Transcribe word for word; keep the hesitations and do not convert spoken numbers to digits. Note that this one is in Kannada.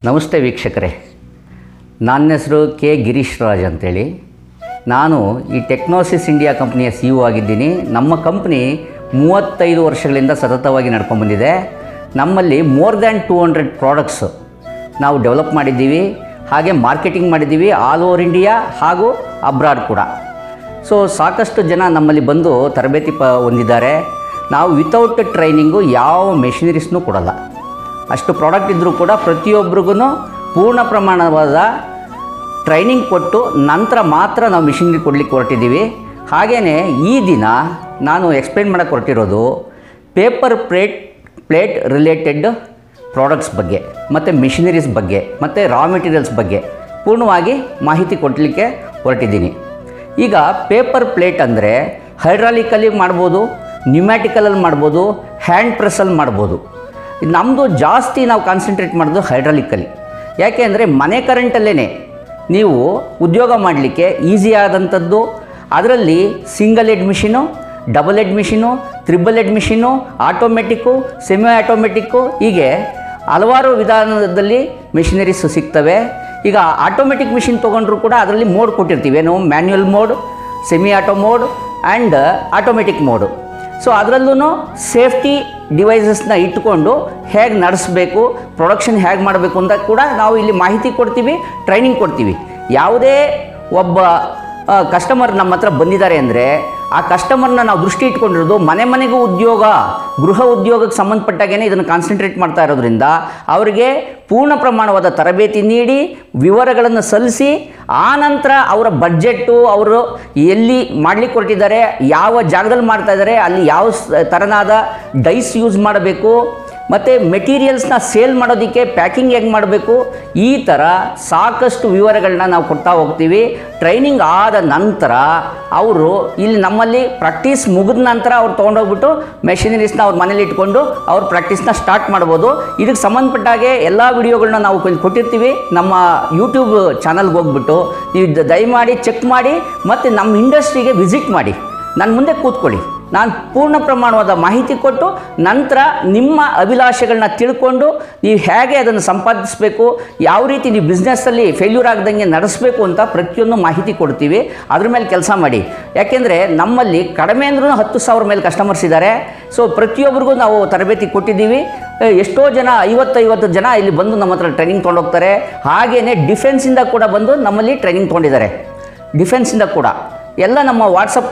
ನಮಸ್ತೆ ವೀಕ್ಷಕರೇ, ನನ್ನ ಹೆಸರು ಕೆ ಗಿರೀಶ್ ರಾಜ್ ಅಂತೇಳಿ. ನಾನು ಈ ಟೆಕ್ನೋಸಿಸ್ ಇಂಡಿಯಾ ಕಂಪ್ನಿಯ ಸಿ ಇ ಒ ಆಗಿದ್ದೀನಿ. ನಮ್ಮ ಕಂಪ್ನಿ ಮೂವತ್ತೈದು ವರ್ಷಗಳಿಂದ ಸತತವಾಗಿ ನಡ್ಕೊಂಡ್ಬಂದಿದೆ. ನಮ್ಮಲ್ಲಿ more than two hundred products ನಾವು ಡೆವಲಪ್ ಮಾಡಿದ್ದೀವಿ, ಹಾಗೆ ಮಾರ್ಕೆಟಿಂಗ್ ಮಾಡಿದ್ದೀವಿ ಆಲ್ ಓವರ್ ಇಂಡಿಯಾ ಹಾಗೂ ಅಬ್ರಾಡ್ ಕೂಡ. ಸೊ ಸಾಕಷ್ಟು ಜನ ನಮ್ಮಲ್ಲಿ ಬಂದು ತರಬೇತಿ ಪ ಹೊಂದಿದ್ದಾರೆ. ನಾವು ವಿತೌಟ್ ಟ್ರೈನಿಂಗು ಯಾವ ಮೆಷಿನರೀಸ್ನೂ ಕೊಡಲ್ಲ. ಅಷ್ಟು ಪ್ರಾಡಕ್ಟ್ ಇದ್ದರೂ ಕೂಡ ಪ್ರತಿಯೊಬ್ಬರಿಗೂ ಪೂರ್ಣ ಪ್ರಮಾಣವಾದ ಟ್ರೈನಿಂಗ್ ಕೊಟ್ಟು ನಂತರ ಮಾತ್ರ ನಾವು ಮಿಷಿನರಿ ಕೊಡಲಿಕ್ಕೆ ಹೊರಟಿದ್ದೀವಿ. ಹಾಗೆಯೇ ಈ ದಿನ ನಾನು ಎಕ್ಸ್ಪ್ಲೇನ್ ಮಾಡೋಕ್ಕೆ ಹೊರಟಿರೋದು paper plate plate related products ಬಗ್ಗೆ ಮತ್ತು ಮಿಷಿನರೀಸ್ ಬಗ್ಗೆ ಮತ್ತು ರಾ ಮೆಟೀರಿಯಲ್ಸ್ ಬಗ್ಗೆ ಪೂರ್ಣವಾಗಿ ಮಾಹಿತಿ ಕೊಡಲಿಕ್ಕೆ ಹೊರಟಿದ್ದೀನಿ. ಈಗ ಪೇಪರ್ ಪ್ಲೇಟ್ ಅಂದರೆ ಹೈಡ್ರಾಲಿಕಲ್ಲಿ ಮಾಡ್ಬೋದು, ನ್ಯೂಮ್ಯಾಟಿಕಲಲ್ಲಿ ಮಾಡ್ಬೋದು, ಹ್ಯಾಂಡ್ ಪ್ರೆಸ್ಸಲ್ಲಿ ಮಾಡ್ಬೋದು. ನಮ್ಮದು ಜಾಸ್ತಿ ನಾವು ಕಾನ್ಸಂಟ್ರೇಟ್ ಮಾಡೋದು ಹೈಡ್ರಾಲಿಕಲ್ಲಿ. ಯಾಕೆ ಅಂದರೆ ಮನೆ ಕರೆಂಟಲ್ಲೇ ನೀವು ಉದ್ಯೋಗ ಮಾಡಲಿಕ್ಕೆ ಈಸಿ ಆದಂಥದ್ದು. ಅದರಲ್ಲಿ single head machine, double head machine, triple head machine, automatic, semi automatic, ಹೀಗೆ ಹಲವಾರು ವಿಧಾನದಲ್ಲಿ ಮಿಷಿನರೀಸ್ ಸಿಗ್ತವೆ. ಈಗ ಆಟೋಮೆಟಿಕ್ ಮಿಷಿನ್ ತೊಗೊಂಡ್ರೂ ಕೂಡ ಅದರಲ್ಲಿ ಮೋಡ್ ಕೊಟ್ಟಿರ್ತೀವಿ. ಏನು manual mode, semi auto mode and automatic mode. So ಅದರಲ್ಲೂ ಸೇಫ್ಟಿ ಡಿವೈಸಸ್ನ ಇಟ್ಕೊಂಡು ಹೇಗೆ ನಡೆಸಬೇಕು, ಪ್ರೊಡಕ್ಷನ್ ಹೇಗೆ ಮಾಡಬೇಕು ಅಂತ ಕೂಡ ನಾವು ಇಲ್ಲಿ ಮಾಹಿತಿ ಕೊಡ್ತೀವಿ, ಟ್ರೈನಿಂಗ್ ಕೊಡ್ತೀವಿ. ಯಾವುದೇ ಒಬ್ಬ ಕಸ್ಟಮರ್ ನಮ್ಮ ಹತ್ರ ಬಂದಿದ್ದಾರೆ ಅಂದರೆ ಆ ಕಸ್ಟಮರ್ನ ನಾವು ದೃಷ್ಟಿ ಇಟ್ಕೊಂಡಿರೋದು ಮನೆ ಮನೆಗೂ ಉದ್ಯೋಗ, ಗೃಹ ಉದ್ಯೋಗಕ್ಕೆ ಸಂಬಂಧಪಟ್ಟಾಗೇ ಇದನ್ನು ಕಾನ್ಸಂಟ್ರೇಟ್ ಮಾಡ್ತಾ ಇರೋದ್ರಿಂದ ಅವರಿಗೆ ಪೂರ್ಣ ಪ್ರಮಾಣವಾದ ತರಬೇತಿ ನೀಡಿ ವಿವರಗಳನ್ನು ಸಲ್ಲಿಸಿ ಆನಂತರ ಅವರ ಬಡ್ಜೆಟ್ಟು, ಅವರು ಎಲ್ಲಿ ಮಾಡಲಿಕ್ಕೆ ಹೊರಟಿದ್ದಾರೆ, ಯಾವ ಜಾಗದಲ್ಲಿ ಮಾಡ್ತಾ ಇದ್ದಾರೆ, ಅಲ್ಲಿ ಯಾವ ಥರನಾದ ಡೈಸ್ ಯೂಸ್ ಮಾಡಬೇಕು ಮತ್ತು ಮೆಟೀರಿಯಲ್ಸ್ನ ಸೇಲ್ ಮಾಡೋದಕ್ಕೆ ಪ್ಯಾಕಿಂಗ್ ಹೇಗೆ ಮಾಡಬೇಕು, ಈ ಥರ ಸಾಕಷ್ಟು ವಿವರಗಳನ್ನ ನಾವು ಕೊಡ್ತಾ ಹೋಗ್ತೀವಿ. ಟ್ರೈನಿಂಗ್ ಆದ ನಂತರ ಅವರು ಇಲ್ಲಿ ನಮ್ಮಲ್ಲಿ ಪ್ರಾಕ್ಟೀಸ್ ಮುಗಿದ ನಂತರ ಅವ್ರು ತೊಗೊಂಡೋಗ್ಬಿಟ್ಟು ಮೆಷಿನರೀಸ್ನ ಅವ್ರ ಮನೇಲಿ ಇಟ್ಕೊಂಡು ಅವ್ರ ಪ್ರಾಕ್ಟೀಸ್ನ ಸ್ಟಾರ್ಟ್ ಮಾಡ್ಬೋದು. ಇದಕ್ಕೆ ಸಂಬಂಧಪಟ್ಟಾಗೆ ಎಲ್ಲ ವಿಡಿಯೋಗಳನ್ನ ನಾವು ಕೊಟ್ಟಿರ್ತೀವಿ. ನಮ್ಮ ಯೂಟ್ಯೂಬ್ ಚಾನಲ್ಗೆ ಹೋಗ್ಬಿಟ್ಟು ನೀವು ದಯಮಾಡಿ ಚೆಕ್ ಮಾಡಿ ಮತ್ತು ನಮ್ಮ ಇಂಡಸ್ಟ್ರಿಗೆ ವಿಸಿಟ್ ಮಾಡಿ, ನನ್ನ ಮುಂದೆ ಕೂತ್ಕೊಳ್ಳಿ. ನಾನು ಪೂರ್ಣ ಪ್ರಮಾಣವಾದ ಮಾಹಿತಿ ಕೊಟ್ಟು ನಂತರ ನಿಮ್ಮ ಅಭಿಲಾಷೆಗಳನ್ನ ತಿಳ್ಕೊಂಡು ನೀವು ಹೇಗೆ ಅದನ್ನು ಸಂಪಾದಿಸಬೇಕು, ಯಾವ ರೀತಿ ನೀವು ಬಿಸ್ನೆಸ್ಸಲ್ಲಿ ಫೇಲ್ಯೂರ್ ಆಗದಂಗೆ ನಡೆಸಬೇಕು ಅಂತ ಪ್ರತಿಯೊಂದು ಮಾಹಿತಿ ಕೊಡ್ತೀವಿ. ಅದ್ರ ಮೇಲೆ ಕೆಲಸ ಮಾಡಿ. ಯಾಕೆಂದರೆ ನಮ್ಮಲ್ಲಿ ಕಡಿಮೆ ಅಂದ್ರೂ ಹತ್ತು ಸಾವಿರ ಮೇಲೆ ಕಸ್ಟಮರ್ಸ್ ಇದ್ದಾರೆ. ಸೊ ಪ್ರತಿಯೊಬ್ಬರಿಗೂ ನಾವು ತರಬೇತಿ ಕೊಟ್ಟಿದ್ದೀವಿ. ಎಷ್ಟೋ ಜನ ಐವತ್ತೈವತ್ತು ಜನ ಇಲ್ಲಿ ಬಂದು ನಮ್ಮ ಹತ್ರ ಟ್ರೈನಿಂಗ್ ತೊಗೊಂಡೋಗ್ತಾರೆ. ಹಾಗೆಯೇ ಡಿಫೆನ್ಸಿಂದ ಕೂಡ ಬಂದು ನಮ್ಮಲ್ಲಿ ಟ್ರೈನಿಂಗ್ ತೊಗೊಂಡಿದ್ದಾರೆ. ಡಿಫೆನ್ಸಿಂದ ಕೂಡ ಎಲ್ಲ ನಮ್ಮ ವಾಟ್ಸಪ್